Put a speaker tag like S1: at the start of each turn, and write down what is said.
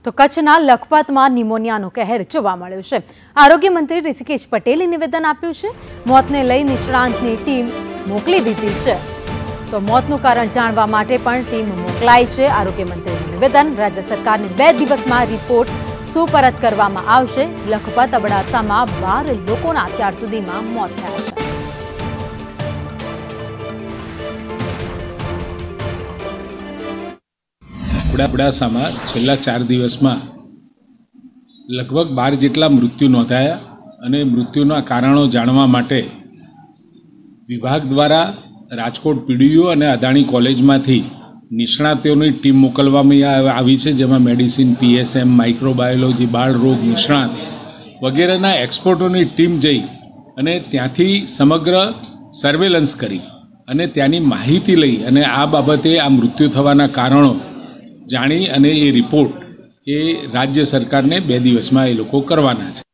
S1: તો કચ્છના લખપતમાં નિમોનિયાનો કહેર જોવા મળ્યો છે। આરોગ્ય મંત્રી ઋષિકેશ પટેલે નિવેદન આપ્યું છે। મોતને લઈ નિષ્ણાંતની ટીમ મોકલી દીધી છે। તો મોતનું કારણ જાણવા માટે પણ ટીમ મોકલાઈ છે। આરોગ્ય મંત્રીનું નિવેદન, રાજ્ય સરકારને 2 દિવસમાં રિપોર્ટ સુપરત કરવામાં આવશે। લખપત અબડાસામાં 12 લોકોના અત્યાર સુધીમાં મોત થયા છે।
S2: અબડાસામાં છેલ્લા 4 દિવસમાં લગભગ 12 જેટલા મૃત્યુ નોંધાયા અને મૃત્યુના કારણો જાણવા માટે વિભાગ દ્વારા રાજકોટ પીડીયુ અને અદાણી કોલેજમાંથી નિષ્ણાતોની ટીમ મોકલવામાં આવી છે, જેમાં મેડિસિન, પીએસએમ, માઇક્રોબાયોલોજી, બાળ રોગ નિષ્ણાત વગેરેના એક્સપર્ટોની ટીમ જઈ અને ત્યાંથી સમગ્ર સર્વેલન્સ કરી અને ત્યાંની માહિતી લઈ અને આ બાબતે આ મૃત્યુ થવાના કારણો જાણી અને એ રિપોર્ટ એ રાજ્ય સરકારને 2 દિવસમાં એ લોકો કરવાના છે।